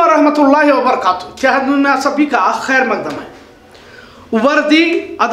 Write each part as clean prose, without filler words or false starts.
वरहमतुल्लाहि वबरकातुहू। इत्तेहाद में आप सभी का खैर मकदम है। वर्दी,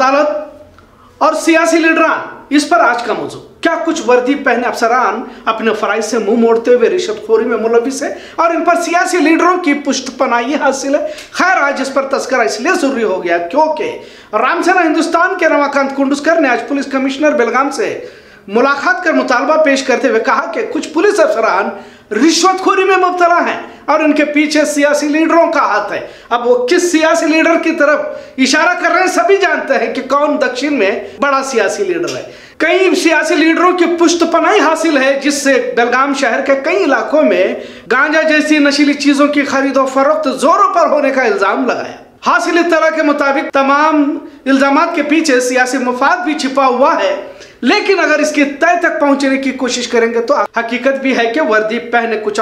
अदालत और सियासी लीडरान, इस पर आज का मौजू। क्या कुछ वर्दी पहने अफसरान अपने फराइज से मुंह मोड़ते हुए रिश्वतखोरी में मुलविस है और इन पर सियासी लीडरों की पुष्टपनाही हासिल है? खैर, आज इस पर तस्करा इसलिए जरूरी हो गया क्योंकि रामसेना हिंदुस्तान के रमाकांत कुंडुस्कर ने आज पुलिस कमिश्नर बेलगाम से मुलाकात कर मुतालबा पेश करते हुए कहा कि कुछ पुलिस अफसरान रिश्वतखोरी में मुब्तला हैं और इनके पीछे सियासी लीडरों का हाथ है। अब वो किस सियासी लीडर की तरफ इशारा कर रहे हैं सभी जानते हैं कि कौन दक्षिण में बड़ा सियासी लीडर है। कई सियासी लीडरों की पुष्टपनाही हासिल है जिससे बेलगाम शहर के कई इलाकों में गांजा जैसी नशीली चीजों की खरीदो फरोख्त जोरों पर होने का इल्जाम लगाया। हासिल इत्तला के मुताबिक तमाम इल्जामात के पीछे सियासी मफाद भी छिपा हुआ है, लेकिन अगर इसकी तय तक पहुंचने की कोशिश करेंगे तो हकीकत भी है कि वर्दी पहने कुछ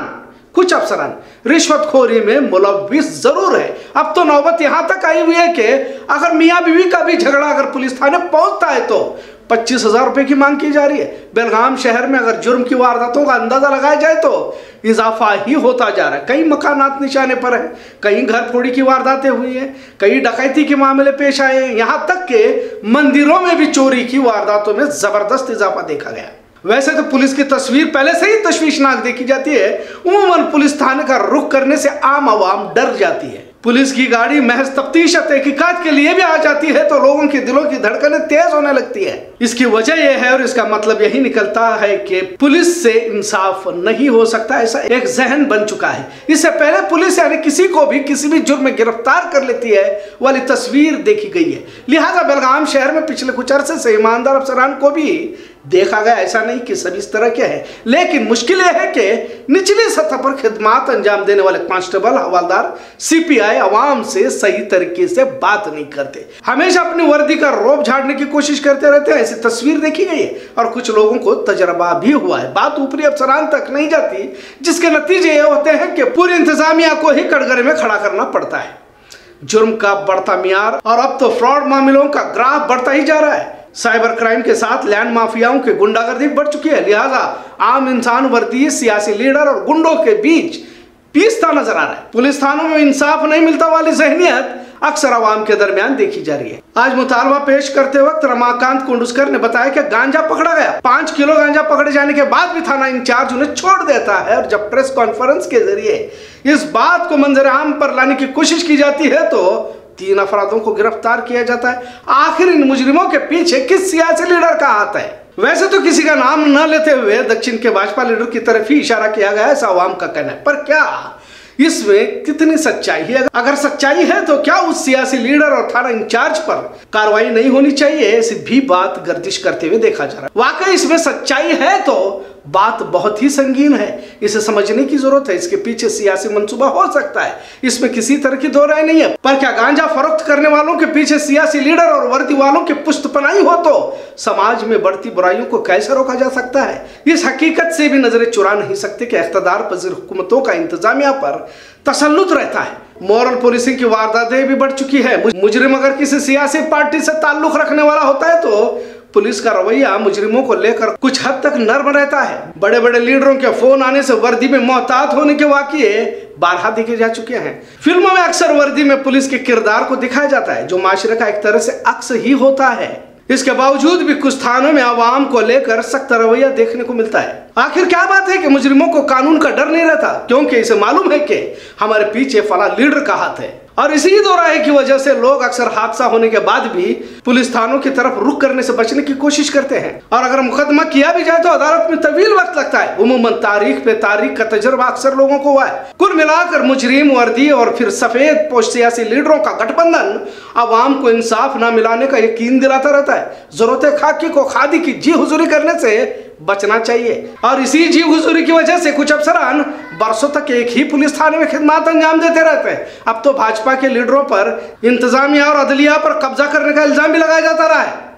अफसरान रिश्वतखोरी में मुलव्विस जरूर है। अब तो नौबत यहां तक आई हुई है कि अगर मियां बीवी का भी झगड़ा अगर पुलिस थाने पहुंचता है तो 25,000 रुपए की मांग की जा रही है। बेलगाम शहर में अगर जुर्म की वारदातों का अंदाजा लगाया जाए तो इजाफा ही होता जा रहा है। कई मकानात निशाने पर है, कई घर फोड़ी की वारदातें हुई हैं, कई डकैती के मामले पेश आए हैं, यहाँ तक के मंदिरों में भी चोरी की वारदातों में जबरदस्त इजाफा देखा गया। वैसे तो पुलिस की तस्वीर पहले से ही तशवीशनाक देखी जाती है। उमूमन पुलिस थाने का रुख करने से आम आवाम डर जाती है। पुलिस की गाड़ी महज तफ्तीश तहकीकात के लिए भी आ जाती है तो लोगों के दिलों की धड़कनें तेज होने लगती है। इसकी वजह यह है और इसका मतलब यही निकलता है कि पुलिस से इंसाफ नहीं हो सकता, ऐसा एक जहन बन चुका है। इससे पहले पुलिस यानी किसी को भी किसी भी जुर्म में गिरफ्तार कर लेती है वाली तस्वीर देखी गई है। लिहाजा बेलगाम शहर में पिछले कुछ अरसे से ईमानदार अफसरान को भी देखा गया। ऐसा नहीं कि सभी इस तरह के हैं, लेकिन मुश्किल यह है कि निचली सतह पर खिदमात अंजाम देने वाले कांस्टेबल, हवलदार, सीपीआई अवाम से सही तरीके से बात नहीं करते, हमेशा अपनी वर्दी का रोब झाड़ने की कोशिश करते रहते हैं। ऐसी तस्वीर देखी गई है और कुछ लोगों को तजर्बा भी हुआ है। बात ऊपरी अफसरान तक नहीं जाती, जिसके नतीजे ये होते हैं कि पूरी इंतजामिया को ही कटघरे में खड़ा करना पड़ता है। जुर्म का बढ़ता मियार और अब तो फ्रॉड मामलों का ग्राफ बढ़ता ही जा रहा है। साइबर क्राइम के साथ लैंड माफियाओं की गुंडागर्दी बढ़ चुकी है। लिहाजा आम इंसान वर्दी सियासी लीडर और गुंडों के बीच पीसता नजर आ रहा है। पुलिस थानों में इंसाफ नहीं मिलता वाली जहनियत अक्सर आवाम के दरमियान देखी जा रही है। आज मुतालबा पेश करते वक्त रमाकांत कुंडुस्कर ने बताया कि गांजा पकड़ा गया। 5 किलो गांजा पकड़े जाने के बाद भी थाना इंचार्ज उन्हें छोड़ देता है और जब प्रेस कॉन्फ्रेंस के जरिए इस बात को मंजर आम पर लाने की कोशिश की जाती है तो 3 अफरादों को गिरफ्तार किया जाता है। आखिर इन मुजरिमों के पीछे किस सियासी लीडर का हाथ है? वैसे तो किसी का नाम न लेते हुए दक्षिण के भाजपा लीडर की तरफ ही इशारा किया गया, ऐसा आवाम का कहना है। पर क्या इसमें कितनी सच्चाई है? अगर सच्चाई है तो क्या उस सियासी लीडर और थाना इंचार्ज पर कार्रवाई नहीं होनी चाहिए? ऐसी भी बात गर्दिश करते हुए देखा जा रहा है। वाकई इसमें सच्चाई है तो बात बहुत ही संगीन है, इसे समझने की जरूरत है। इसके पीछे सियासी मंसूबा हो सकता है, इसमें किसी तरह की दो राय नहीं है। पर क्या गांजा फरोख्त करने वालों के पीछे सियासी लीडर और वर्दी वालों की पुष्टपनाही हो तो समाज में बढ़ती बुराइयों को कैसे रोका जा सकता है? इस हकीकत से भी नजरें चुरा नहीं सकते कि इख्तियार पजीर हुकूमतों का इंतजामिया पर तसल्लुत रहता है। मॉरल पुलिसिंग की वारदातें भी बढ़ चुकी है। मुजरिम अगर किसी सियासी पार्टी से ताल्लुक रखने वाला होता है तो पुलिस का रवैया मुजरिमों को लेकर कुछ हद तक नर्म रहता है। बड़े बड़े लीडरों के फोन आने से वर्दी में मोहतात होने के वाकये बारहा देखे जा चुके हैं। फिल्मों में अक्सर वर्दी में पुलिस के किरदार को दिखाया जाता है जो माशरे का एक तरह से अक्स ही होता है। इसके बावजूद भी कुछ थानों में आवाम को लेकर सख्त रवैया देखने को मिलता है। आखिर क्या बात है कि मुजरिमों को कानून का डर नहीं रहता? क्योंकि इसे मालूम है कि हमारे पीछे फला लीडर का हाथ है और इसी दो राय की वजह से लोग अक्सर हादसा होने के बाद भी पुलिस थानों की तरफ रुख करने से बचने की कोशिश करते हैं। और अगर मुकदमा किया भी जाए तो अदालत में तवील वक्त लगता है। उमूमन तारीख पे तारीख का तजर्बा अक्सर लोगों को हुआ है। कुल मिलाकर मुजरिम, वर्दी और फिर सफेद पोश सियासी लीडरों का गठबंधन आवाम को इंसाफ न मिलाने का यकीन दिलाता रहता है। जरूरत खाकी को खादी की जी हुजूरी करने से बचना चाहिए और इसी जी हुजूरी की वजह से कुछ अफसरान बरसों तक एक ही पुलिस थाने में खिदमत अंजाम देते रहते हैं। अब तो भाजपा के लीडरों पर इंतजामिया और अदलिया पर कब्जा करने का इल्जाम भी लगाया जाता रहा है।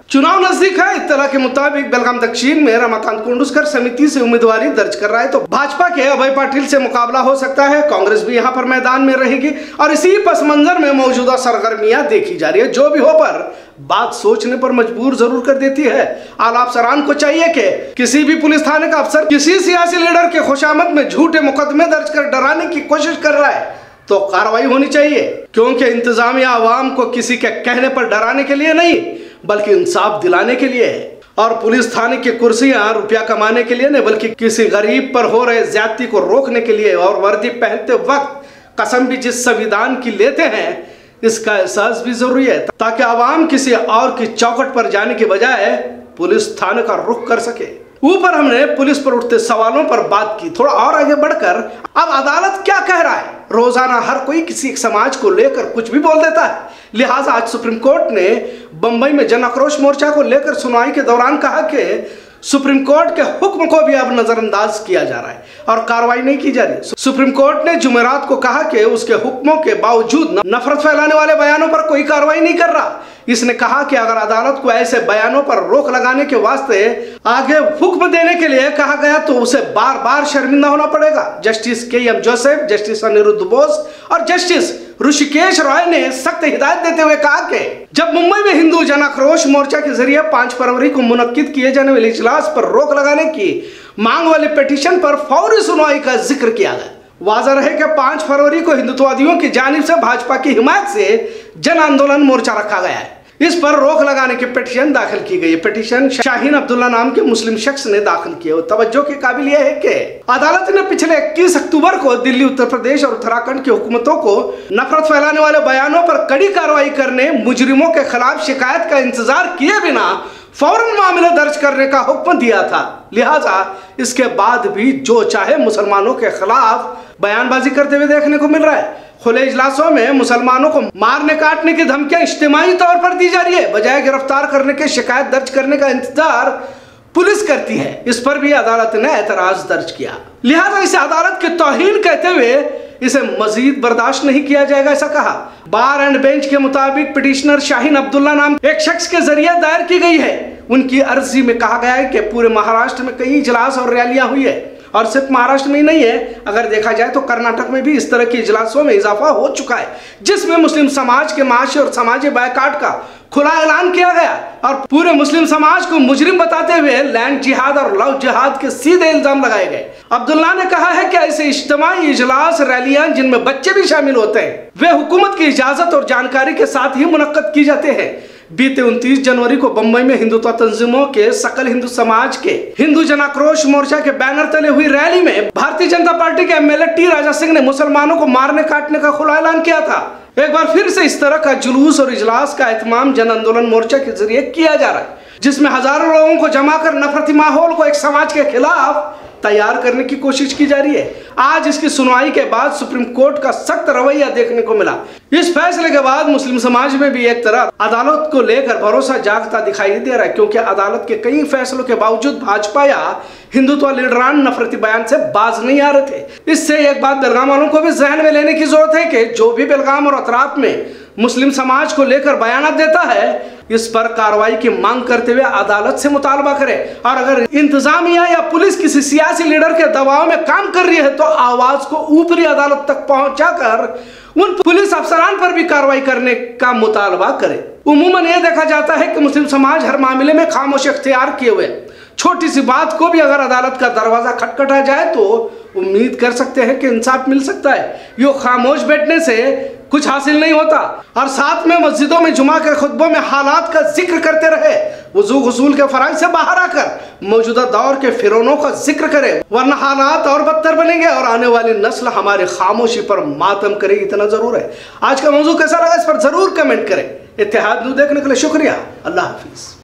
चुनाव नजदीक है। इत्तला के मुताबिक बेलगाम दक्षिण में रमाकांत कुंडुस्कर समिति से उम्मीदवारी दर्ज कर रहा है, तो भाजपा के अभय पाटिल से मुकाबला हो सकता है। कांग्रेस भी यहां पर मैदान में रहेगी और इसी पस मंजर में मौजूदा सरगर्मियां देखी जा रही है। जो भी हो, पर बात सोचने पर मजबूर जरूर कर देती है। आला अफसरान को चाहिए कि किसी भी पुलिस थाने का अफसर किसी सियासी लीडर के खुशामद में झूठे मुकदमे दर्ज कर डराने की कोशिश कर रहा है तो कार्रवाई होनी चाहिए, क्योंकि इंतजामिया आवाम को किसी के कहने पर डराने के लिए नहीं बल्कि इंसाफ दिलाने के लिए है। और पुलिस थाने की कुर्सियां रुपया कमाने के लिए नहीं बल्कि किसी गरीब पर हो रहे ज्यादती को रोकने के लिए। और वर्दी पहनते वक्त कसम भी जिस संविधान की लेते हैं इसका एहसास भी जरूरी है, ताकि आवाम किसी और की चौखट पर जाने के बजाय पुलिस थाने का रुख कर सके। ऊपर हमने पुलिस पर उठते सवालों पर बात की। थोड़ा और आगे बढ़कर अब अदालत क्या कह रहा है। रोजाना हर कोई किसी एक समाज को लेकर कुछ भी बोल देता है, लिहाजा आज सुप्रीम कोर्ट ने बंबई में जन आक्रोश मोर्चा को लेकर सुनवाई के दौरान कहा कि सुप्रीम कोर्ट के हुक्म को भी अब नजरअंदाज किया जा रहा है और कार्रवाई नहीं की जा रही। सुप्रीम कोर्ट ने जुमेरात को कहा कि उसके हुक्मों के बावजूद नफरत फैलाने वाले बयानों पर कोई कार्रवाई नहीं कर रहा। इसने कहा कि अगर अदालत को ऐसे बयानों पर रोक लगाने के वास्ते आगे हुक्म देने के लिए कहा गया तो उसे बार बार शर्मिंदा होना पड़ेगा। Justice K M. Joseph, justice Aniruddha Bose और जस्टिस ऋषिकेश रॉय ने सख्त हिदायत देते हुए कहा कि जब मुंबई में हिंदू जन आक्रोश मोर्चा के जरिए 5 फरवरी को मुनक्किद किए जाने वाले इजलास पर रोक लगाने की मांग वाले पिटीशन पर फौरी सुनवाई का जिक्र किया गया। वाज़ह रहे कि 5 फरवरी को हिंदुत्ववादियों की जानिब से भाजपा की हिमायत से जन आंदोलन मोर्चा रखा गया है। इस पर रोक लगाने की पिटीशन दाखिल की गई। पिटीशन शाहीन अब्दुल्ला नाम के मुस्लिम शख्स ने दाखिल किया। तवज्जो के काबिल यह है कि अदालत ने पिछले 21 अक्टूबर को दिल्ली, उत्तर प्रदेश और उत्तराखंड की हुकूमतों को नफरत फैलाने वाले बयानों पर कड़ी कार्रवाई करने, मुजरिमों के खिलाफ शिकायत का इंतजार किए बिना फौरन मामला दर्ज करने का हुक्म दिया था। लिहाजा इसके बाद भी जो चाहे मुसलमानों के खिलाफ बयानबाजी करते हुए देखने को मिल रहा है। खुले इजलासों में मुसलमानों को मारने काटने की धमकियां इज्तिमाई तौर पर दी जा रही है, बजाय गिरफ्तार करने के शिकायत दर्ज करने का इंतजार पुलिस करती है। इस पर भी अदालत ने एतराज दर्ज किया। लिहाजा इसे अदालत की तौहीन कहते हुए इसे मजीद बर्दाश्त नहीं किया जाएगा, ऐसा कहा। बार एंड बेंच के मुताबिक पिटिशनर शाहीन अब्दुल्ला नाम एक शख्स के जरिए दायर की गई है। उनकी अर्जी में कहा गया है कि पूरे महाराष्ट्र में कई इजलास और रैलियां हुई है और सिर्फ महाराष्ट्र में ही नहीं है, अगर देखा जाए तो कर्नाटक में भी इस तरह के इजलासों में इजाफा हो चुका है, जिसमें मुस्लिम समाज के माशी और समाजी बायकाट का खुला ऐलान किया गया और पूरे मुस्लिम समाज को मुजरिम बताते हुए लैंड जिहाद और लव जिहाद के सीधे इल्जाम लगाए गए। अब्दुल्ला ने कहा है कि ऐसे इज्तिमाई इजलास रैलियां जिनमें बच्चे भी शामिल होते हैं वे हुकूमत की इजाजत और जानकारी के साथ ही मुनक्कद की जाते हैं। बीते 29 जनवरी को बंबई में हिंदुत्व तंजीमों के सकल हिंदू समाज के हिंदू जन आक्रोश मोर्चा के बैनर तले हुई रैली में भारतीय जनता पार्टी के एमएलए टी राजा सिंह ने मुसलमानों को मारने काटने का खुला ऐलान किया था। एक बार फिर से इस तरह का जुलूस और इजलास का एहतमाम जन आंदोलन मोर्चा के जरिए किया जा रहा है, जिसमें हजारों लोगों को जमा कर नफरती माहौल को एक समाज के खिलाफ तैयार करने की कोशिश की जा रही है। आज इसकी सुनवाई के बाद सुप्रीम कोर्ट का सख्त रवैया देखने को मिला। इस फैसले के बाद मुस्लिम समाज में भी एक तरह अदालत को लेकर भरोसा जागता दिखाई दे रहा है, क्योंकि अदालत के कई फैसलों के बावजूद भाजपा या हिंदुत्व लीडरान नफरती बयान से बाज नहीं आ रहे थे। इससे एक बात बेलगाम वालों को भी जहन में लेने की जरूरत है कि जो भी बेलगाम और अतराफ में मुस्लिम समाज को लेकर बयान देता है, इस पर कार्रवाई की मांग करते हुए अदालत से मुतालबा करे। और अगर इंतजामिया या पुलिस किसी सियासी लीडर के दबाव में काम कर रही है तो आवाज को ऊपरी अदालत तक पहुंचाकर उन पुलिस अफसरान पर भी कार्रवाई करने का मुतालबा करे। उमूमन यह देखा जाता है कि मुस्लिम समाज हर मामले में खामोश इख्तियार किए हुए, छोटी सी बात को भी अगर अदालत का दरवाजा खटखटा जाए तो उम्मीद कर सकते हैं कि इंसाफ मिल सकता है। यो खामोश बैठने से कुछ हासिल नहीं होता। और साथ में मस्जिदों में जुमा के खुतबों में हालात का जिक्र करते रहे, वुजू गुसूल के फराइज से बाहर आकर मौजूदा दौर के फिरौनों का जिक्र करे, वरना हालात और बदतर बनेंगे और आने वाली नस्ल हमारे खामोशी पर मातम करेगी। इतना जरूर है। आज का मौजू कैसा लगा इस पर जरूर कमेंट करें। इत्तेहाद न्यूज़ देखने के लिए शुक्रिया। अल्लाह हाफिज।